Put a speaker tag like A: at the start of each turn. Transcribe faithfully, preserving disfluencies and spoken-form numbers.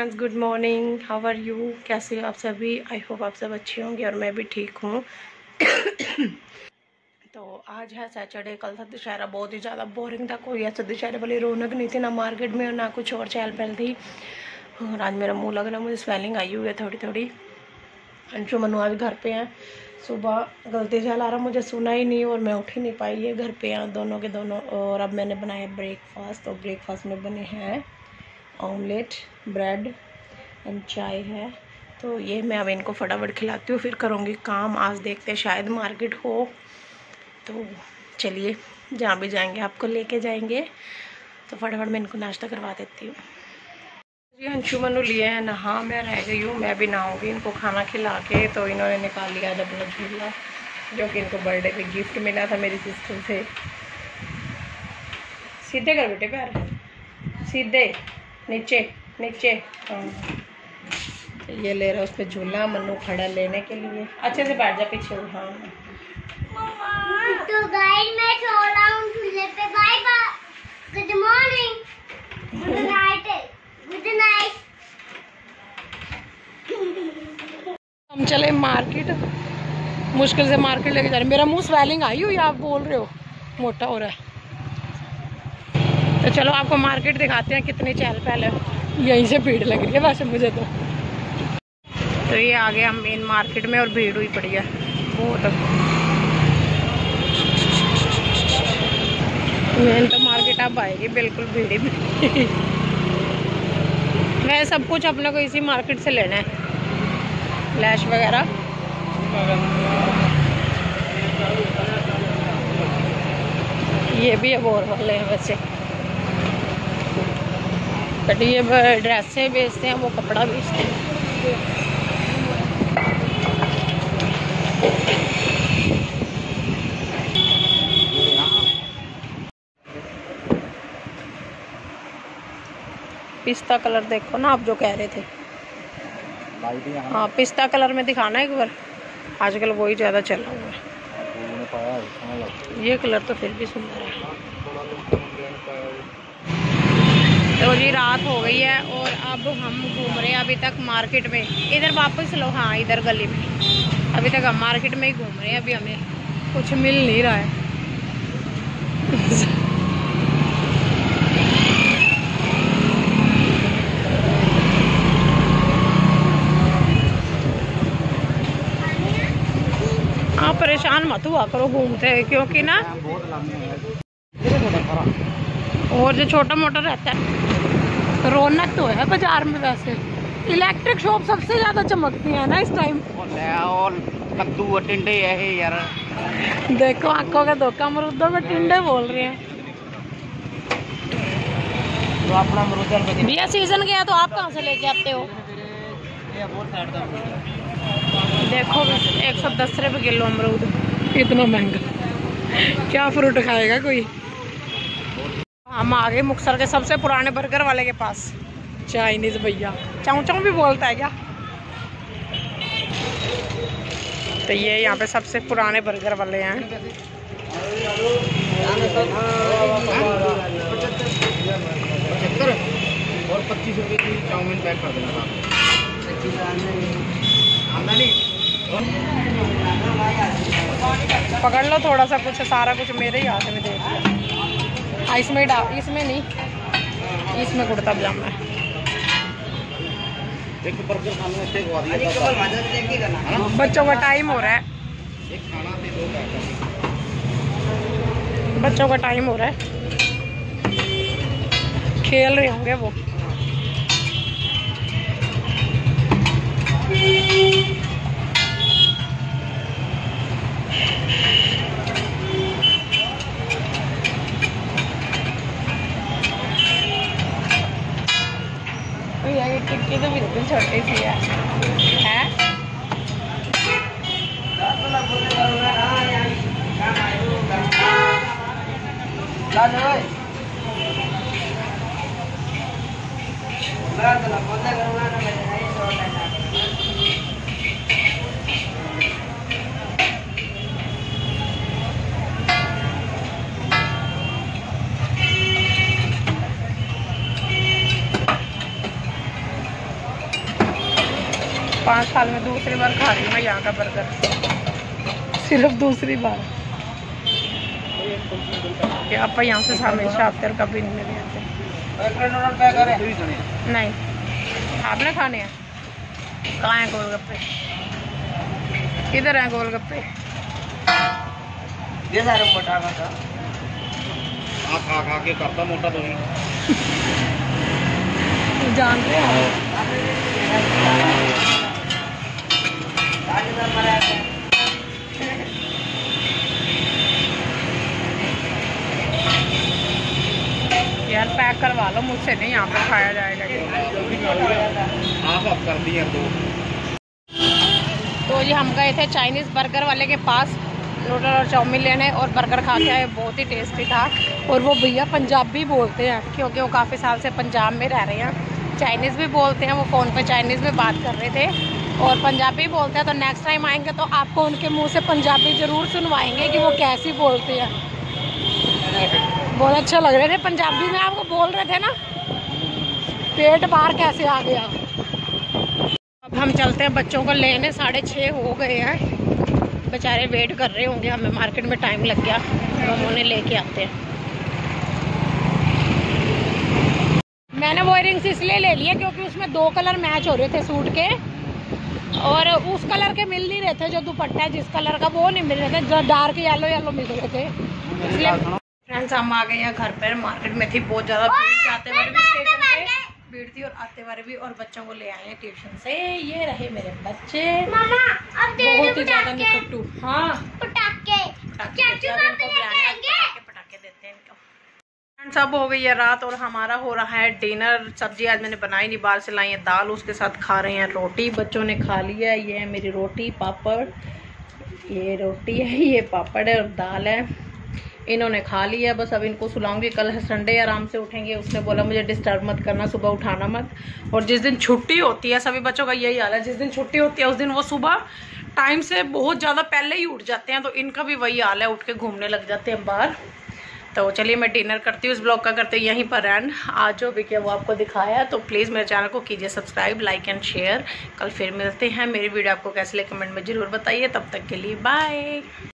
A: Friends, good morning. How are you? कैसे हो आप सभी? आई होप आप सब अच्छे होंगे और मैं भी ठीक हूँ। तो आज है सैटरडे। कल था दशहरा, बहुत ही ज़्यादा बोरिंग था। कोई ऐसा दशहरे वाली रौनक नहीं थी, ना मार्केट में और ना कुछ और चहल पहल थी। और आज मेरा मुंह लग रहा है, मुझे स्वेलिंग आई हुई है थोड़ी थोड़ी। अंशु मनु आज घर पे हैं। सुबह गलती से अलार्म मुझे सुना ही नहीं और मैं उठ ही नहीं पाई। ये घर पे हैं दोनों के दोनों। और अब मैंने बनाया ब्रेकफास्ट। तो ब्रेकफास्ट में बने हैं ऑमलेट, ब्रेड एंड चाय है। तो ये मैं अब इनको फटाफट खिलाती हूँ, फिर करूँगी काम। आज देखते हैं शायद मार्केट हो, तो चलिए जहाँ भी जाएंगे आपको लेके जाएंगे। तो फटाफट मैं इनको नाश्ता करवा देती हूँ। जी अंशु मनु लिए हैं नहा, मैं रह गई हूँ, मैं भी नहाऊंगी इनको खाना खिला के। तो इन्होंने निकाल लिया आज अपना झूला, जो कि इनको बर्थडे पे गिफ्ट मिला था मेरी सिस्टर से। सीधे कर बेटे पैर, सीधे नीचे नीचे। हाँ, ये ले रहा है उस पर झूला। मनु खड़ा लेने के लिए। अच्छे से बैठ जा पीछे। हाँ
B: तो गाइस मैं सो रहा हूँ झूले पे। Bye bye, good morning, good night, good night.
A: हम चले मार्केट। मुश्किल से मार्केट लेके जा रहे। मेरा मुंह स्वेलिंग आई हुई, आप बोल रहे हो मोटा हो रहा है। तो चलो आपको मार्केट दिखाते हैं कितनी चहल पहल है। यहीं से भीड़ लग रही है वैसे मुझे तो। तो ये आ गए हम मेन मार्केट में और भीड़ हुई पड़ी है बहुत। मेन तो मार्केट अब आएगी बिल्कुल भीड़ ही भीड़। वह सब कुछ अपने को इसी मार्केट से लेना है, लैश वगैरह। ये भी अब और वाले हैं वैसे, बट ये ड्रेसें बेचते हैं, वो कपड़ा बेचते हैं। पिस्ता कलर देखो ना, आप जो कह रहे थे। हाँ, पिस्ता कलर में दिखाना एक बार, आजकल वही ज़्यादा चला हुआ है। ये कलर तो फिर भी सुंदर है। तो जी रात हो गई है और अब हम घूम रहे हैं अभी तक मार्केट में। इधर वापस लो, हाँ इधर गली में। अभी तक हम मार्केट में ही घूम रहे हैं। अभी हमें कुछ मिल नहीं रहा है। आप परेशान मत हुआ करो घूमते, क्योंकि ना और जो छोटा मोटा रहता है। रौनक तो है बाजार में। वैसे इलेक्ट्रिक शॉप सबसे ज्यादा चमकती है ना इस टाइम।
C: और कद्दू टिंडे है यार,
A: देखो आंखों का धोखा, अमरूदों में टिंडे बोल रहे हैं।
C: तो अपना अमरूद
A: भैया सीजन गया तो आप कहाँ से लेके आते हो? देखो एक सौ दस रुपये किलो अमरूद, इतना महंगा। क्या फ्रूट खाएगा कोई। हम आ गए मुक्तसर के सबसे पुराने बर्गर वाले के पास, चाइनीज भैया। चाऊ चाऊ भी बोलता है क्या? तो ये यहाँ पे सबसे पुराने बर्गर वाले हैं।
C: और पच्चीस रुपये की चाउमीन पैक कर देना।
A: पकड़ लो थोड़ा सा कुछ, सारा कुछ मेरे ही हाथ में देख लो। इसमें डा इसमें नहीं, इसमें कुर्ता पजामा है। बच्चों का टाइम हो रहा है, बच्चों का टाइम हो रहा है, खेल रहे होंगे वो। टिक्की तो बिल्कुल छोटी सी है, है? पाँच साल में दूसरी बार खा रही हूँ मैं यहाँ का बर्गर, सिर्फ दूसरी बार। कि आप यहाँ से हमेशा आते और कभी नहीं ले आते। नहीं, आपने खाने हैं? कहाँ हैं गोलगप्पे? किधर हैं गोलगप्पे?
C: ये सारे मोटा खा खा खा के करता मोटा तो नहीं
A: जानते हैं यार, पैक करवा लो मुझसे, नहीं यहाँ पे खाया जाएगा।
C: आप अब कर दिए तो
A: तो ये हम गए थे चाइनीज़ बर्गर वाले के पास नूडल और चाउमीन लेने, और बर्गर खा के आए, बहुत ही टेस्टी था। और वो भैया पंजाबी बोलते हैं क्योंकि वो काफ़ी साल से पंजाब में रह रहे हैं। चाइनीज़ भी बोलते हैं, वो फ़ोन पे चाइनीज़ में बात कर रहे थे, और पंजाबी बोलते हैं। तो नेक्स्ट टाइम आएंगे तो आपको उनके मुंह से पंजाबी ज़रूर सुनवाएंगे कि वो कैसी बोलते हैं। बहुत अच्छा लग रहे थे पंजाबी में, आपको बोल रहे थे ना, पेट बाहर कैसे आ गया। अब हम चलते हैं बच्चों को लेने, साढ़े छः हो गए हैं, बेचारे वेट कर रहे होंगे, हमें मार्केट में टाइम लग गया, तो हम उन्हें लेके आते हैं। मैंने वो इयरिंग्स इसलिए ले लिए क्योंकि उसमें दो कलर मैच हो रहे थे सूट के, और उस कलर के मिल नहीं रहे थे, जो दुपट्टा है जिस कलर का वो नहीं मिल रहे थे, जो डार्क येलो येलो मिल रहे थे। इसलिए फ्रेंड्स हम आ गए हैं घर पर। मार्केट में थी बहुत ज़्यादा भीड़, जाते हुए भी स्टेशन पे भीड़ थी और आते वाले भी, और बच्चों को ले आए हैं ट्यूशन से। ये रहे मेरे बच्चे,
B: मामा अब दे
A: बहुत
B: दो
A: ही ज्यादा
B: पटाखे।
A: निकट्टू। हाँ,
B: पटाखे
A: पटाखे
B: चाचू
A: देते हैं,
B: पापा
A: इनको
B: लेके
A: बुलाने, आज
B: आएंगे।
A: पटाखे पटाखे देते हैं इनको। फ्रेंड्स अब हो गई है रात और हमारा हो रहा है डिनर। सब्जी आज मैंने बनाई नहीं, बाहर से लाई है दाल, उसके साथ खा रहे हैं रोटी। बच्चों ने खा लिया है, ये है मेरी रोटी पापड़, ये रोटी है, ये पापड़ है और दाल है, इन्होंने खा लिया। बस अब इनको सुलाऊंगी, कल है संडे, आराम से उठेंगे। उसने बोला मुझे डिस्टर्ब मत करना, सुबह उठाना मत। और जिस दिन छुट्टी होती है, सभी बच्चों का यही हाल है, जिस दिन छुट्टी होती है उस दिन वो सुबह टाइम से बहुत ज़्यादा पहले ही उठ जाते हैं, तो इनका भी वही हाल है, उठ के घूमने लग जाते हैं बाहर। तो चलिए मैं डिनर करती हूँ, इस ब्लॉग का करते यहीं पर एंड। आज जो भी किया वो आपको दिखाया, तो प्लीज़ मेरे चैनल को कीजिए सब्सक्राइब, लाइक एंड शेयर। कल फिर मिलते हैं। मेरी वीडियो आपको कैसे लगे कमेंट में ज़रूर बताइए। तब तक के लिए बाय।